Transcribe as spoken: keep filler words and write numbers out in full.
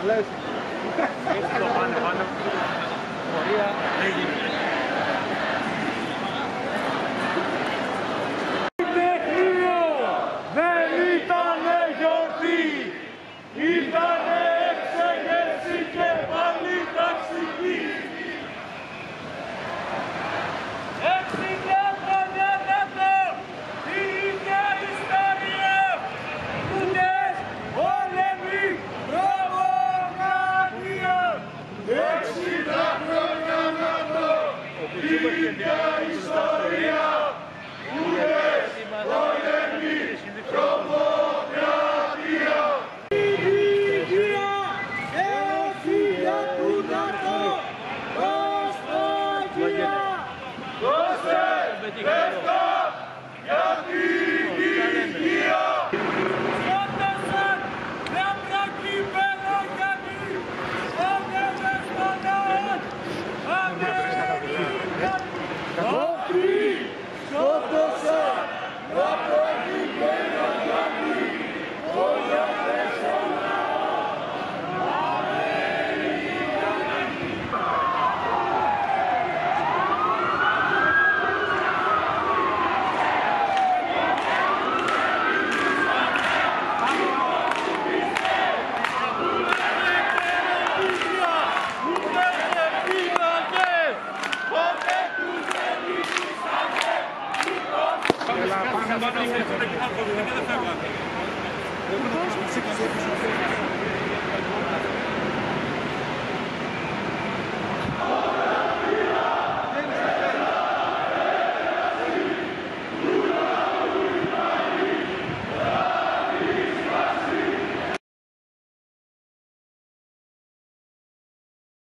λες. Έτσι το πάνε πάνω. Πορεία έγινε. Δεν ήτανε γιορτή, ήτανε εξέγερση και πάλι ταξική. Έξι χρόνια κάτω, η ίδια ιστορία, κούτες, πόλεμοι, τρομοκρατία. Εξήντα χρόνια κάτω, η ίδια ιστορία, κούτες, πόλεμοι, τρομοκρατία. Η υγεία ευθεία του ΝΑΤΟ, προσταγία. Δώστε λεφτά για την υγεία. Σκότωσαν μια προκύπελο γιατί σκότωσαν στον ναό. Αυτοί σκότωσαν μια προκύπελο γιατί σκότωσαν στον ναό. Πάμε να